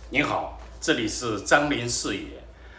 您好，这里是张林视野。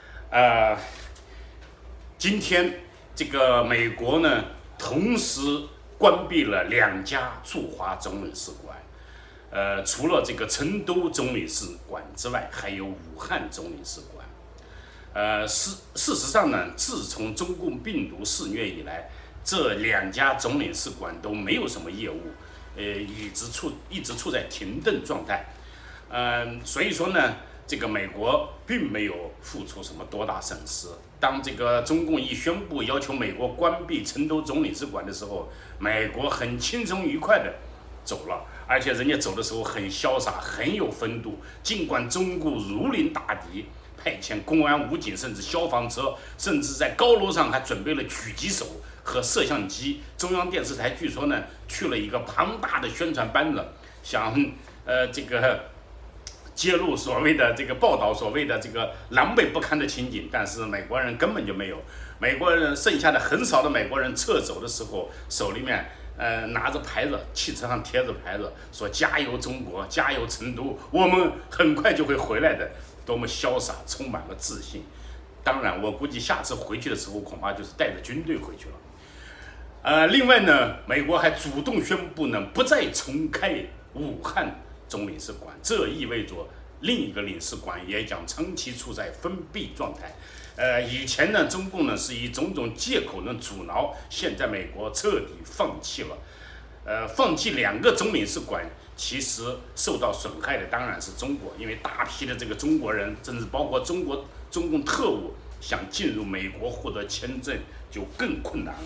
今天这个美国呢，同时关闭了2家驻华总领事馆。除了这个成都总领事馆之外，还有武汉总领事馆。事实上呢，自从中共病毒肆虐以来，这2家总领事馆都没有什么业务，一直处在停顿状态。所以说呢，这个美国并没有付出什么多大损失。当这个中共一宣布要求美国关闭成都总领事馆的时候，美国很轻松愉快的走了，而且人家走的时候很潇洒，很有风度。尽管中共如临大敌，派遣公安、武警，甚至消防车，甚至在高楼上还准备了狙击手和摄像机。中央电视台据说呢，去了一个庞大的宣传班子，想这个揭露所谓的这个报道所谓的这个狼狈不堪的情景，但是美国人根本就没有。美国人剩下的很少的美国人撤走的时候，手里面拿着牌子，汽车上贴着牌子，说加油中国，加油成都，我们很快就会回来的，多么潇洒，充满了自信。当然，我估计下次回去的时候，恐怕就是带着军队回去了。另外呢，美国还主动宣布呢，不再重开武汉总领事馆，这意味着另一个领事馆也将长期处在封闭状态。以前呢，中共呢是以种种借口呢阻挠，现在美国彻底放弃了。放弃2个总领事馆，其实受到损害的当然是中国，因为大批的这个中国人，甚至包括中共特务想进入美国获得签证就更困难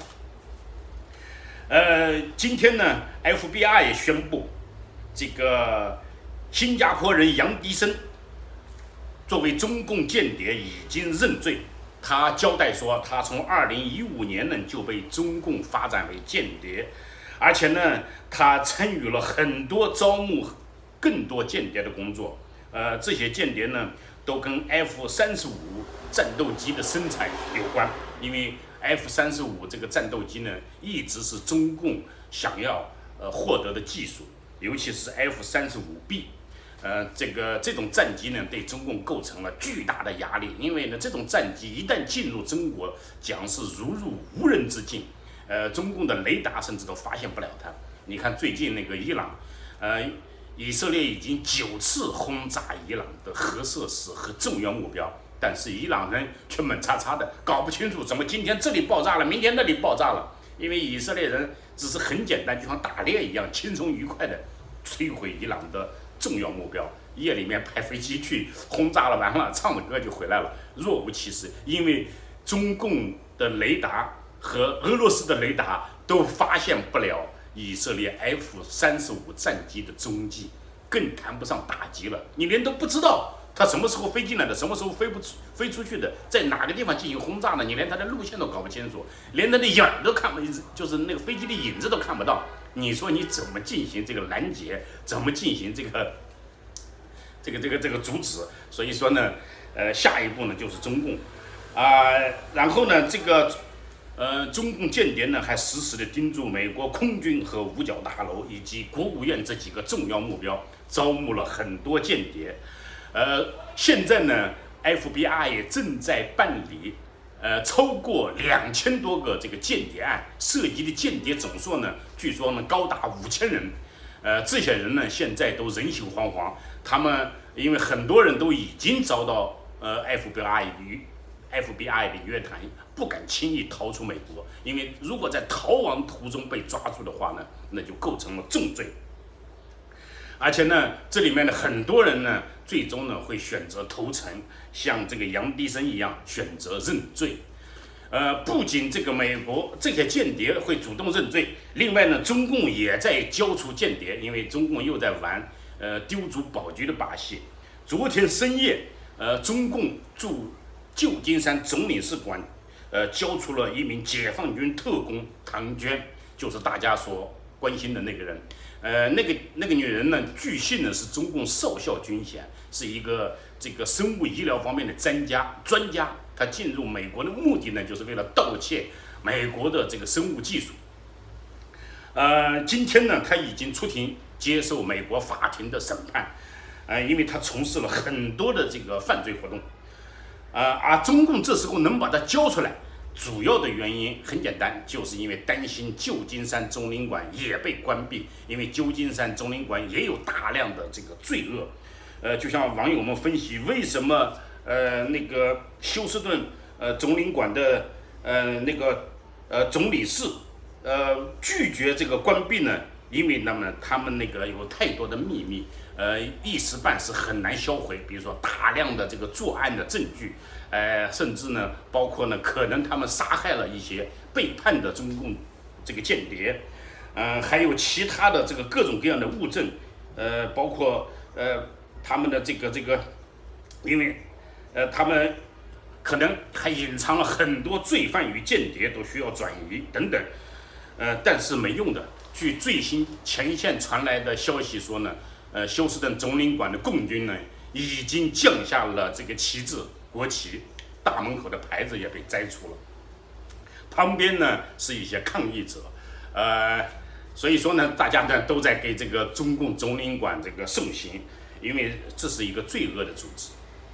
了。今天呢 ，FBI 也宣布，这个新加坡人杨迪生作为中共间谍已经认罪。他交代说，他从2015年呢就被中共发展为间谍，而且呢，他参与了很多招募更多间谍的工作。这些间谍呢都跟 F-35战斗机的生产有关，因为 F-35这个战斗机呢一直是中共想要获得的技术，尤其是 F-35B。这种战机呢，对中共构成了巨大的压力，因为呢，这种战机一旦进入中国，将是如入无人之境。中共的雷达甚至都发现不了它。你看最近那个伊朗，以色列已经9次轰炸伊朗的核设施和重要目标，但是伊朗人却猛叉叉的，搞不清楚怎么今天这里爆炸了，明天那里爆炸了。因为以色列人只是很简单，就像打猎一样，轻松愉快的摧毁伊朗的重要目标，夜里面派飞机去轰炸了，完了唱着歌就回来了，若无其事。因为中共的雷达和俄罗斯的雷达都发现不了以色列 F-35战机的踪迹，更谈不上打击了。你连都不知道它什么时候飞进来的，什么时候飞出去的，在哪个地方进行轰炸呢？你连它的路线都搞不清楚，连它的影都看不，就是那个飞机的影子都看不到。你说你怎么进行这个拦截？怎么进行这个阻止？所以说呢，下一步呢就是中共然后呢，中共间谍呢还实时的盯住美国空军和五角大楼以及国务院这几个重要目标，招募了很多间谍。现在呢 ，FBI 也正在办理超过2000多个这个间谍案，涉及的间谍总数呢，据说呢高达5000人。这些人呢现在都人心惶惶，他们因为很多人都已经遭到FBI 的约谈，不敢轻易逃出美国，因为如果在逃亡途中被抓住的话呢，那就构成了重罪。而且呢，这里面的很多人呢，最终呢会选择投诚，像这个杨迪生一样选择认罪。不仅这个美国这些间谍会主动认罪，另外呢，中共也在交出间谍，因为中共又在玩丢卒保车的把戏。昨天深夜，中共驻旧金山总领事馆交出了一名解放军特工唐娟，就是大家所关心的那个人。那个女人呢，据信呢是中共少校军衔，是一个这个生物医疗方面的专家。她进入美国的目的呢，就是为了盗窃美国的这个生物技术。今天呢，她已经出庭接受美国法庭的审判。 因为他从事了很多的这个犯罪活动，而中共这时候能把他交出来，主要的原因很简单，就是因为担心旧金山中领馆也被关闭，因为旧金山中领馆也有大量的这个罪恶，就像网友们分析，为什么那个休斯顿中领馆的那个总理事拒绝这个关闭呢？因为他们那个有太多的秘密，一时半时很难销毁。比如说大量的这个作案的证据，甚至呢，包括呢，可能他们杀害了一些背叛的中共这个间谍，还有其他的这个各种各样的物证，包括他们的这个，因为他们可能还隐藏了很多罪犯与间谍，都需要转移等等，但是没用的。据最新前线传来的消息说呢，休斯顿总领馆的共军呢已经降下了这个旗帜，国旗，大门口的牌子也被摘除了，旁边呢是一些抗议者，所以说呢，大家呢都在给这个中共总领馆这个送行，因为这是一个罪恶的组织。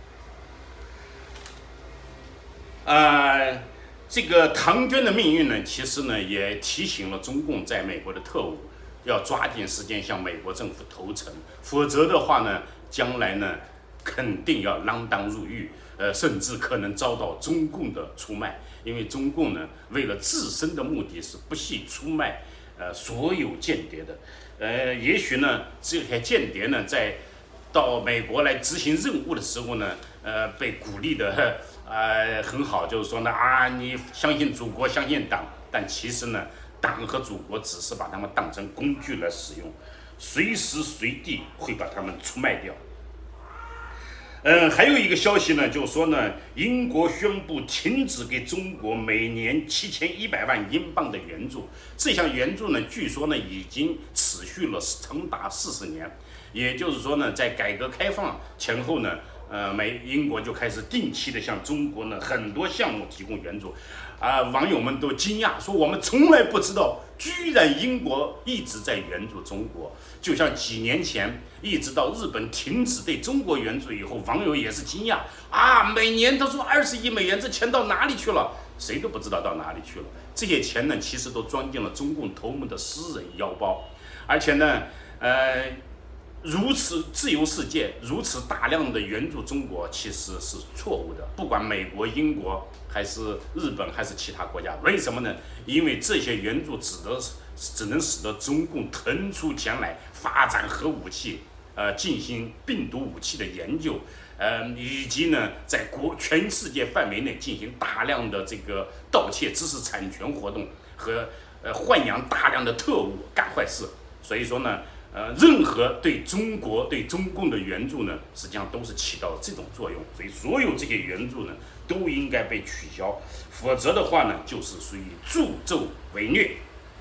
这个唐娟的命运呢，其实呢也提醒了中共在美国的特务要抓紧时间向美国政府投诚，否则的话呢，将来呢肯定要锒铛入狱，甚至可能遭到中共的出卖，因为中共呢为了自身的目的是不惜出卖所有间谍的，也许呢这些间谍呢在到美国来执行任务的时候呢，被鼓励的很好，就是说呢你相信祖国，相信党，但其实呢，党和祖国只是把他们当成工具来使用，随时随地会把他们出卖掉。还有一个消息呢，就是说呢，英国宣布停止给中国每年7100万英镑的援助。这项援助呢，据说呢已经持续了长达40年，也就是说呢，在改革开放前后呢，英国就开始定期的向中国呢很多项目提供援助，网友们都惊讶说，我们从来不知道，居然英国一直在援助中国。就像几年前，一直到日本停止对中国援助以后，网友也是惊讶每年都说20亿美元，这钱到哪里去了？谁都不知道到哪里去了。这些钱呢，其实都装进了中共头目的私人腰包，而且呢，如此自由世界，如此大量的援助中国，其实是错误的。不管美国、英国还是日本还是其他国家，为什么呢？因为这些援助只能使得中共腾出钱来发展核武器，进行病毒武器的研究，以及呢，在全世界范围内进行大量的这个盗窃知识产权活动和豢养大量的特务干坏事。所以说呢，任何对中国、对中共的援助呢，实际上都是起到这种作用。所以所有这些援助呢，都应该被取消，否则的话呢，就是属于助纣为虐。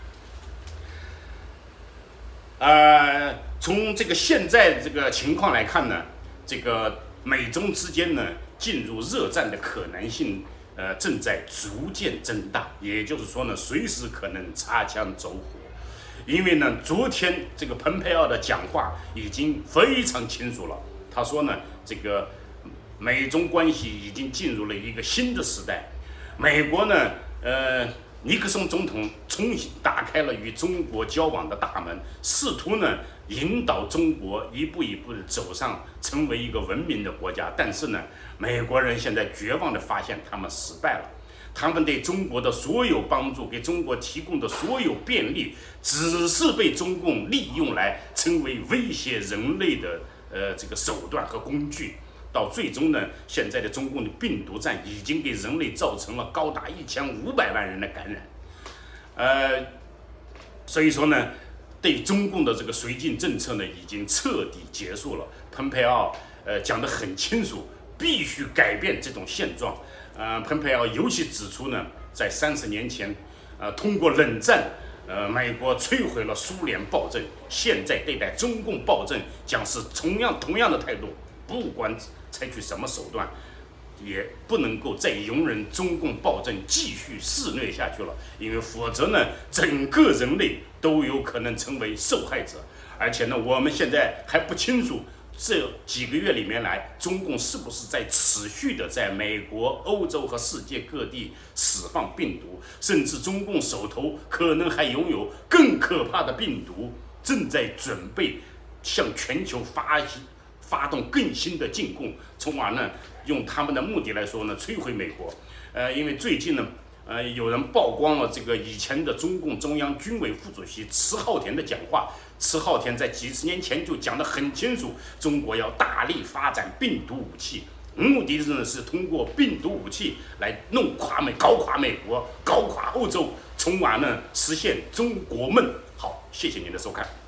从这个现在这个情况来看呢，这个美中之间呢进入热战的可能性，正在逐渐增大。也就是说呢，随时可能擦枪走火。因为呢，昨天这个蓬佩奥的讲话已经非常清楚了。他说呢，这个美中关系已经进入了一个新的时代。美国呢，尼克松总统重新打开了与中国交往的大门，试图呢引导中国一步一步的走上成为一个文明的国家。但是呢，美国人现在绝望的发现他们失败了。他们对中国的所有帮助，给中国提供的所有便利，只是被中共利用来成为威胁人类的这个手段和工具。到最终呢，现在的中共的病毒战已经给人类造成了高达1500万人的感染。所以说呢，对中共的这个绥靖政策呢，已经彻底结束了。蓬佩奥讲得很清楚，必须改变这种现状。蓬佩奥尤其指出呢，在30年前，通过冷战，美国摧毁了苏联暴政，现在对待中共暴政将是同样的态度，不管采取什么手段，也不能够再容忍中共暴政继续肆虐下去了，因为否则呢，整个人类都有可能成为受害者。而且呢，我们现在还不清楚这几个月里面来，中共是不是在持续的在美国、欧洲和世界各地释放病毒，甚至中共手头可能还拥有更可怕的病毒，正在准备向全球发动更新的进攻，从而呢用他们的目的来说呢摧毁美国。因为最近呢。有人曝光了这个以前的中共中央军委副主席迟浩田的讲话。迟浩田在几十年前就讲得很清楚，中国要大力发展病毒武器，目的是通过病毒武器来搞垮美国，搞垮欧洲，从而呢实现中国梦。好，谢谢您的收看。